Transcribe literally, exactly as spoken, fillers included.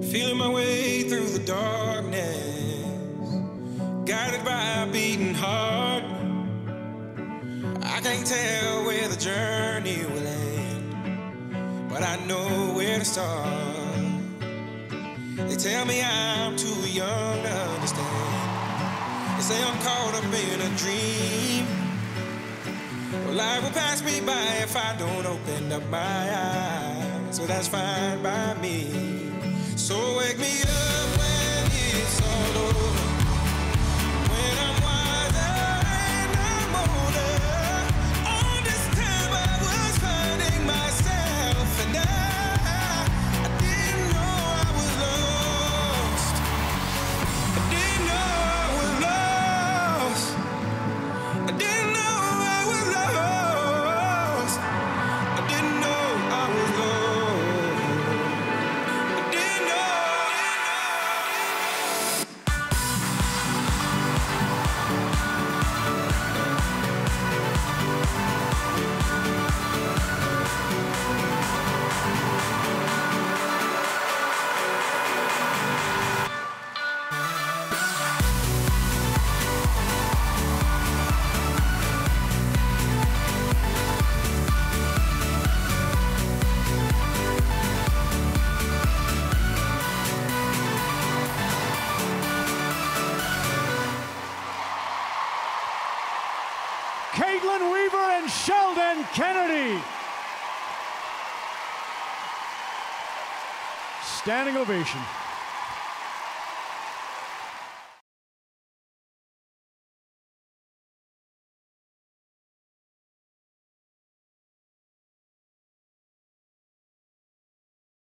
Feeling my way through the darkness, guided by a beating heart. I can't tell where the journey will end, but I know where to start. They tell me I'm too young to understand. They say I'm caught up in a dream. Well, life will pass me by if I don't open up my eyes. So that's fine by me. So wake me up when it's all over, when I'm wiser and I'm older. All this time I was finding myself, and I, I didn't know I was lost. I didn't know I was lost. I didn't know I was lost. I didn't know I was lost. Kaitlyn Weaver and Sheldon Kennedy. Standing ovation.